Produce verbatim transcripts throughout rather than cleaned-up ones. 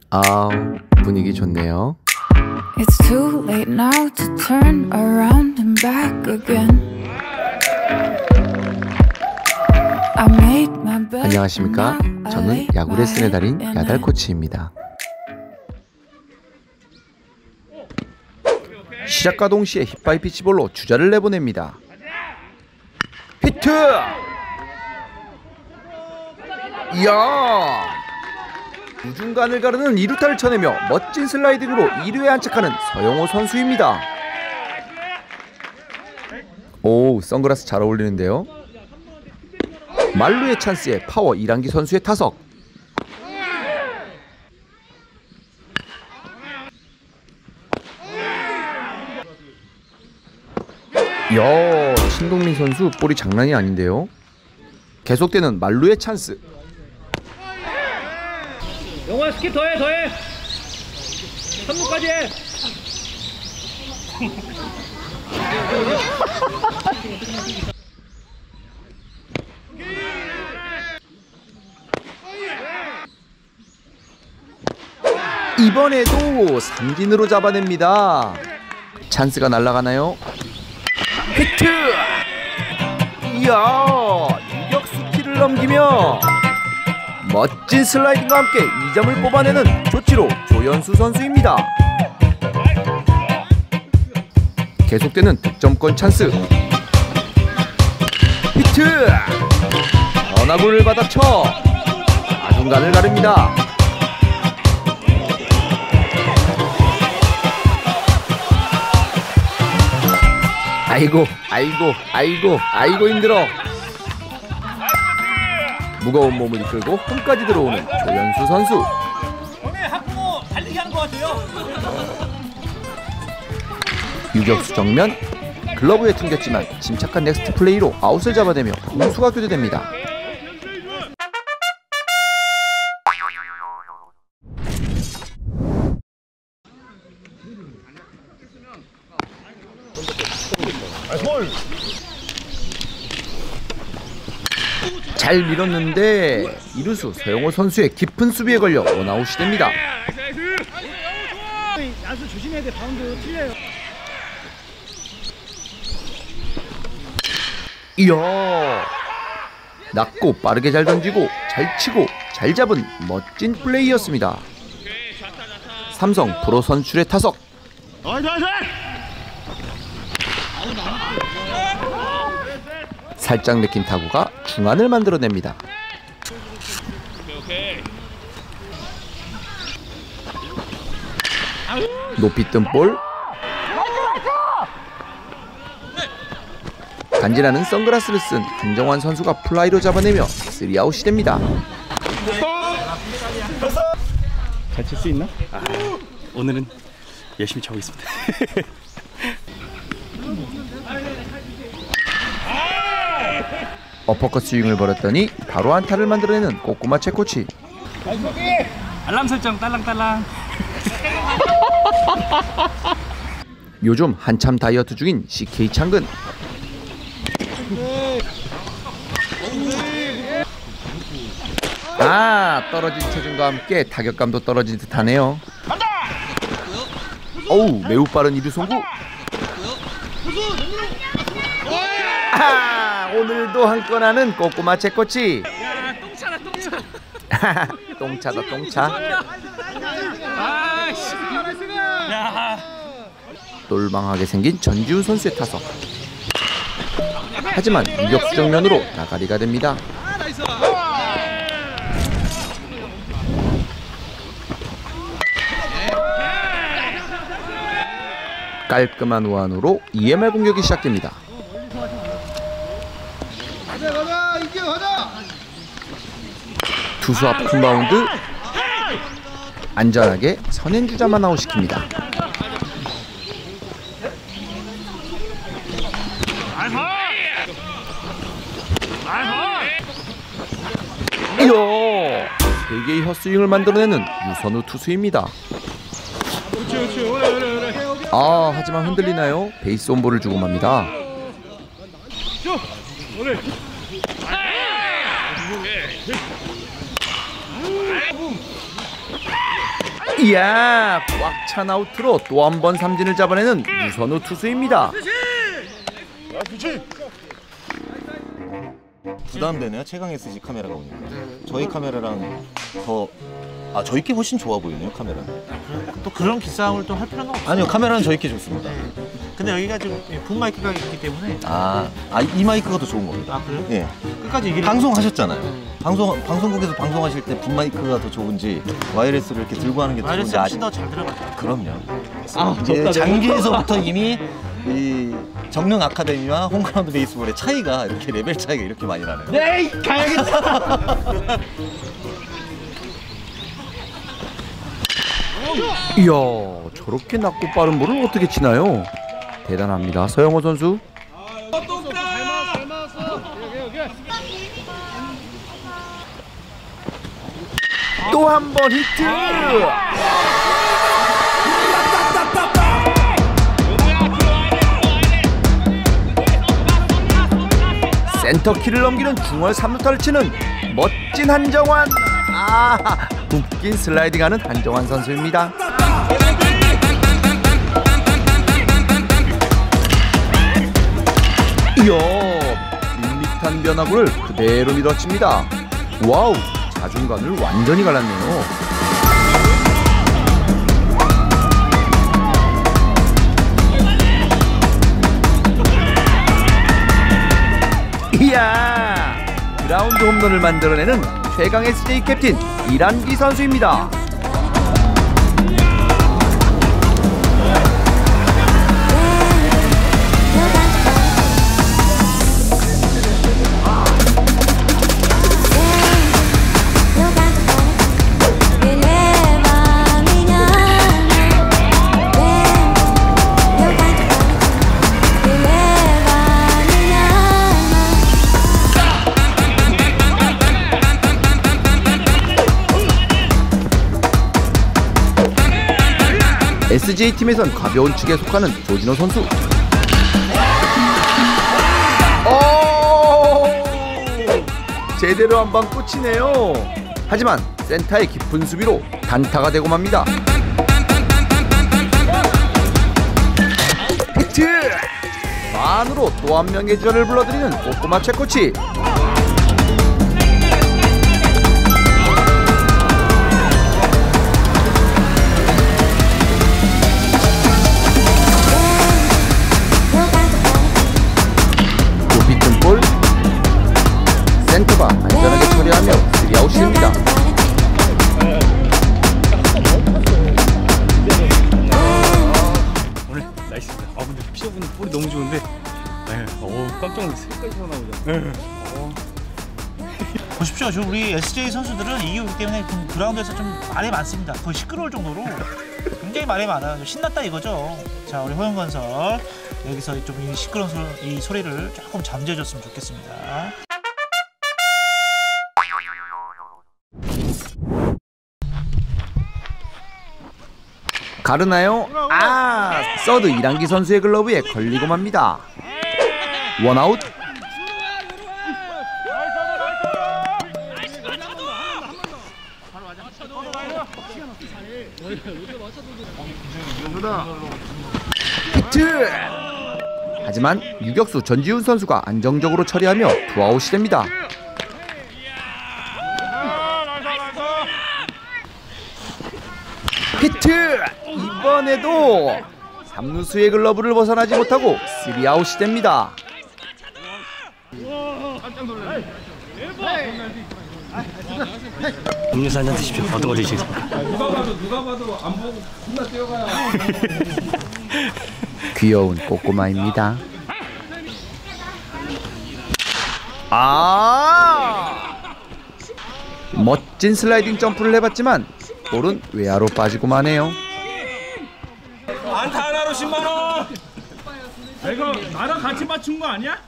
아, 분위기 좋네요. It's too late now to turn around and back again. I made my bed. 안녕하십니까? 저는 야구 레슨의 달인 야달 코치입니다. 시작과 동시에 힙바이 피치볼로 주자를 내보냅니다. 히트! 이야! 우중간을 가르는 이루타를 쳐내며 멋진 슬라이딩으로 일 위에 안착하는 서영호 선수입니다. 오, 선글라스 잘 어울리는데요. 말루의 찬스에 파워 이란기 선수의 타석. 이야, 신동민 선수 볼이 장난이 아닌데요. 계속되는 말루의 찬스. 영호야, 스킵 더해 더해 삼 루까지 해. 이번에도 삼진으로 잡아냅니다. 찬스가 날아가나요? 히트! 이야, 유격수 키를 넘기며 멋진 슬라이딩과 함께 이 점을 뽑아내는 조치로 조현수 선수입니다. 계속되는 득점권 찬스. 히트! 변화구를 받아쳐 아중간을 가릅니다. 아이고 아이고 아이고 아이고 힘들어. 무거운 몸을 이끌고 홈까지 들어오는 조현수 선수. 오늘 학부모 달리기 하는 것 같아요. 유격수 정면 글러브에 튕겼지만 침착한 넥스트 플레이로 아웃을 잡아내며 공수가 교대됩니다. 잘 밀었는데 이루수 서영호 선수의 깊은 수비에 걸려 원아웃이 됩니다. 야수 조심해야 돼. 바운드 틀려요. 이야, 낮고 빠르게 잘 던지고 잘 치고 잘 잡은 멋진 플레이였습니다. 삼성 프로 선출의 타석. 살짝 내킨 타구가 중안을 만들어냅니다. 높이 뜬 볼. 간지나는 선글라스를 쓴 한정환 선수가 플라이로 잡아내며 쓰리 아웃이 됩니다. 잘 칠 수 있나? 아, 오늘은 열심히 차고 있습니다. 어퍼컷 스윙을 벌였더니 바로 안타를 만들어내는 꼬꼬마 채코치. 알람 설정 딸랑딸랑. 요즘 한참 다이어트 중인 씨케이 창근. 아, 떨어진 체중과 함께 타격감도 떨어진 듯하네요. 어우, 매우 빠른 이루송구. 아, 오늘도 한 건 하는 꼬꼬마 채코치. 똥차다 똥차. 똥차다 똥차. 아이씨. 야. 똘망하게 생긴 전지훈 선수의 타석. 하지만 유격수 정면으로 나가리가 됩니다. 깔끔한 우완으로 이엠알 공격이 시작됩니다. 투수 앞 큰 바운드. 안전하게 선행주자만 아웃시킵니다. 이야, 세 개의 헛스윙을 만들어내는 유선우 투수입니다. 아, 하지만 흔들리나요? 베이스 온볼을 주고 맙니다. 이야, 꽉 찬 아웃으로 또 한 번 삼진을 잡아내는 유선우 투수입니다. 부담되네요. 최강 에스지 카메라가 오니까. 저희 카메라랑 더, 아 저희께 훨씬 좋아 보이네요. 카메라는. 또 그런 기싸움을 또 할 필요는 없어요. 아니요, 카메라는 저희께 좋습니다. 근데 여기가 지금 분 마이크가 있기 때문에. 아, 아 이 마이크가 더 좋은 겁니다. 아 그래요? 예. 끝까지 얘기를. 방송하셨잖아요. 방송 방송국에서 방송하실 때 분 마이크가 더 좋은지 와이어레스를 이렇게 들고 하는 게 더 와이어레스 좋은지 훨씬 아직. 더 잘 들어가죠. 그럼요. 아, 예, 장기에서부터 이미 이 정릉 아카데미와 홈그라운드 베이스볼의 차이가 이렇게 레벨 차이가 이렇게 많이 나네요. 네, 가야겠다. 이야, 저렇게 낮고 빠른 볼을 어떻게 치나요? 대단합니다, 서영호 선수. 또 한 번 히트! 센터 키를 넘기는 중월 삼루타를 치는 멋진 한정환. 아, 웃긴 슬라이딩하는 한정환 선수입니다. 이야, 밋밋한 변화구를 그대로 밀어칩니다. 와우, 자중간을 완전히 갈랐네요. 이야, 그라운드 홈런을 만들어내는 최강 에스제이 캡틴 이란기 선수입니다. 에스지에이 팀에선 가벼운 축에 속하는 조진호 선수. 오! 제대로 한 방 꽂히네요. 하지만 센터의 깊은 수비로 단타가 되고 맙니다. 히트! 만으로 또 한 명의 주자를 불러들이는 꼬꼬마 최코치. 볼, 센터가 안전하게 처리하며 쓰리아웃입니다. 오늘 나이스입니다. 아 근데 피셔분 볼이 너무 좋은데, 네, 어 깜짝 놀랐어요. 끝까지 나오죠. 네. 어. 보십시오. 지금 우리 에스제이 선수들은 이기기 때문에 그라운드에서 좀 말이 많습니다. 거의 시끄러울 정도로 굉장히 말이 많아요. 신났다 이거죠. 자, 우리 호영건설 여기서 좀 이 시끄러운 소, 이 소리를 조금 잠재워줬으면 좋겠습니다. 가르나요? 아, 서드 이란기 선수의 글러브에 걸리고 맙니다. 원아웃. 히트! 하지만 유격수 전지훈 선수가 안정적으로 처리하며 투아웃이 됩니다. 히트! 이번에도 삼루수의 글러브를 벗어나지 못하고 쓰리아웃이 됩니다. 음료수 한잔 드십시오. 어떤 거 드시겠습니까? 누가 봐도 누가 봐도 안 보고 존나 뛰어가요. 귀여운 꼬꼬마입니다. 아! 멋진 슬라이딩 점프를 해봤지만 볼은 외야로 빠지고만 해요. 안타 하나로 십만 원. 아, 이거 나랑 같이 맞춘 거 아니야?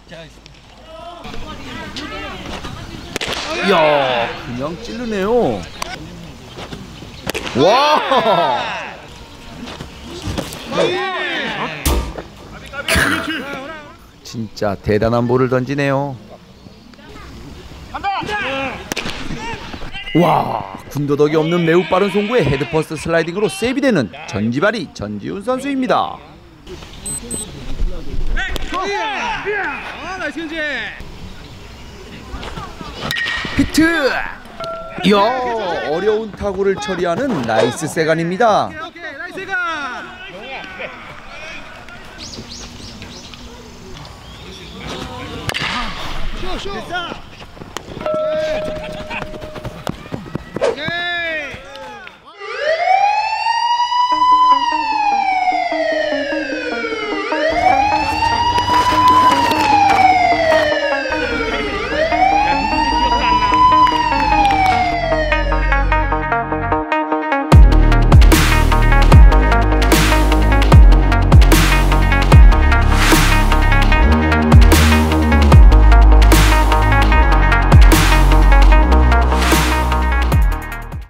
이야, 그냥 찌르네요. 와! 진짜 대단한 볼을 던지네요. 와, 군더더기 없는 매우 빠른 송구에 헤드퍼스트 슬라이딩으로 세이브 되는 전지발이 전지훈 선수입니다. 히트! 이야, 어려운 타구를 처리하는 나이스 세간입니다. 됐어.